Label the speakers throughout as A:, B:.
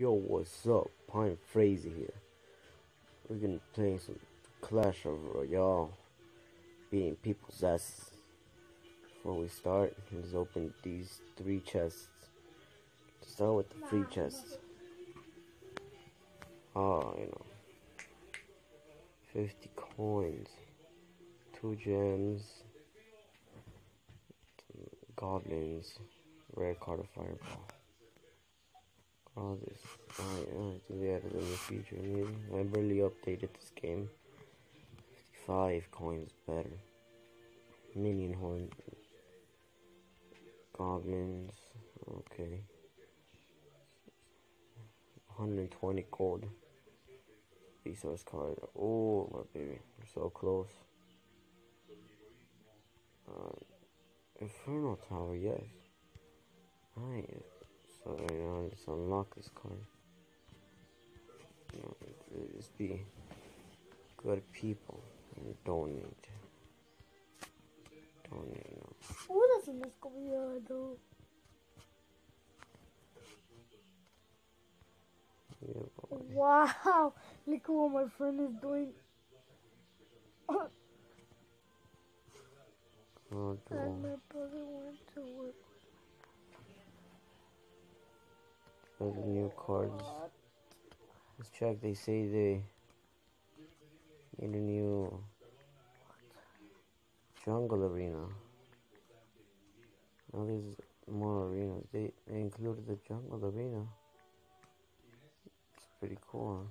A: Yo, what's up? Pine Frazy here. We're gonna play some Clash of Royale, beating people's asses. Before we start, let's open these 3 chests. Let's start with the free chests. Oh, 50 coins, 2 gems, goblins, rare card of fireball. All this. I think they added a new feature maybe. I barely updated this game. 55 coins better. Minion horn. Goblins. Okay. 120 gold. Resource card. Oh my baby. We're so close. Inferno Tower, yes. Nice. So right now, let's unlock this card. Just be good people and donate.
B: What is in this video?
A: Yeah,
B: wow! Look at what my friend is doing. And my brother went to work.
A: There's the new cards. Let's check. They say they made a new jungle arena. Now there's more arenas. They included the jungle arena. It's pretty cool,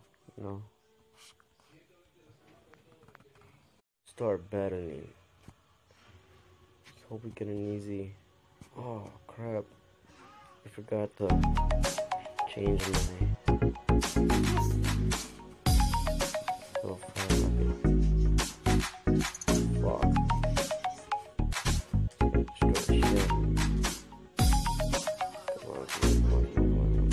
A: Start battling. Let's hope we get an easy. Oh crap! I forgot to change my so far. Fuck. Destroy shit. Come on.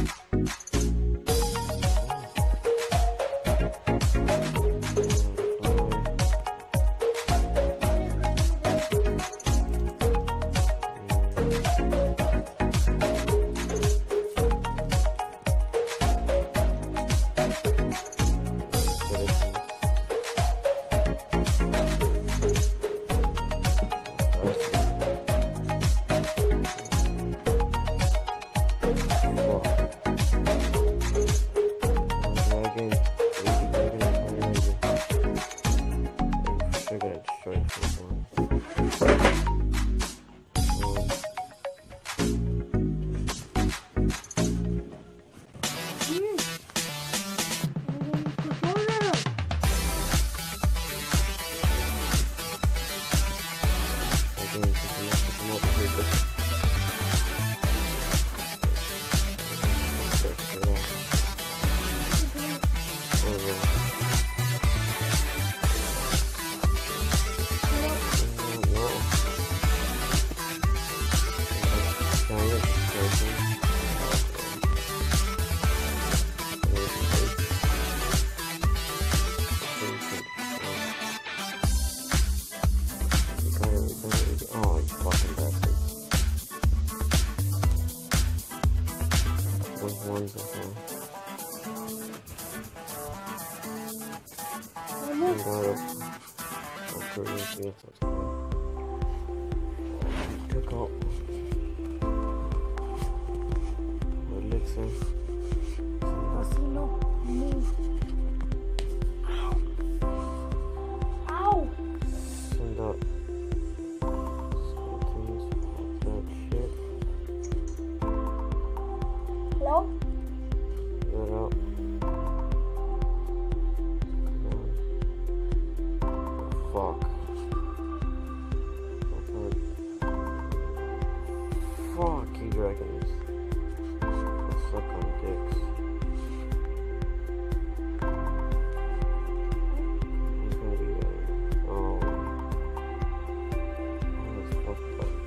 A: Took out elixir.
B: Casino, move. Ow!
A: Send out skeletons, that shit.
B: Hello?
A: Get out. Fuck. Fuck you dragons. They suck on dicks. It's gonna be it's fucked up.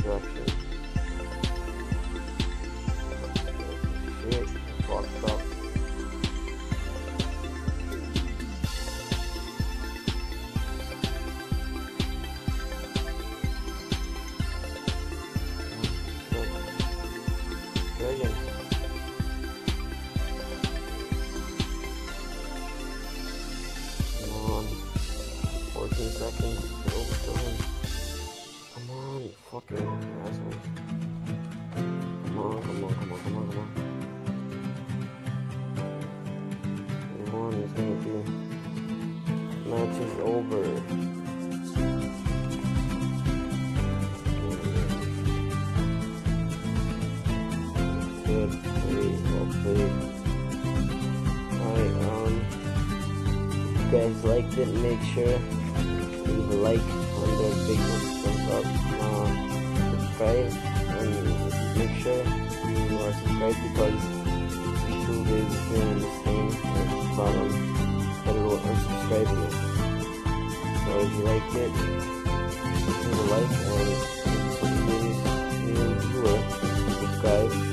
A: construction. Shit, fucked up. Again. Come on. 14 seconds. Overkill. Come on, fucking asshole. Come on. Everyone is gonna do. Match is over. Good. Well played. Alright, if you guys liked it, make sure leave a like on the big thumbs up, subscribe, and make sure you are subscribed because YouTube is doing this thing at the bottom that it will unsubscribe you. So if you liked it, leave a like, and if you're new viewer, subscribe.